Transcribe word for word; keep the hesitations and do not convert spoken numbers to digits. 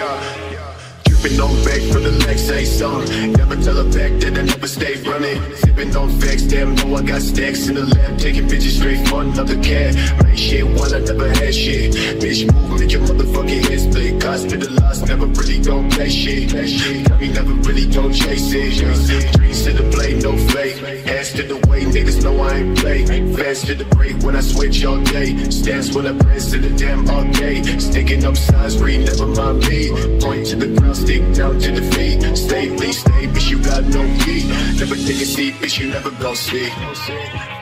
Dripping on back from the legs, say something. Never tell her back that I never stay running. Sipping on facts, damn, know I got stacks in the lab. Taking bitches straight for another cat. Make shit while I never had shit. Bitch, move, make your motherfucking head split. Cost me the loss, never really gon' play shit. Got me never really gon' chase it. Dreams to the blade, no flake. Ass to the way, niggas know I ain't play. Fast to the break when I switch all day. Stance when I press to the damn arcade. Sticking up signs, read, never mind me. Point to the ground, stick down to the feet. Stay, please stay, bitch, you got no key. Never take a seat, bitch, you never gon' see.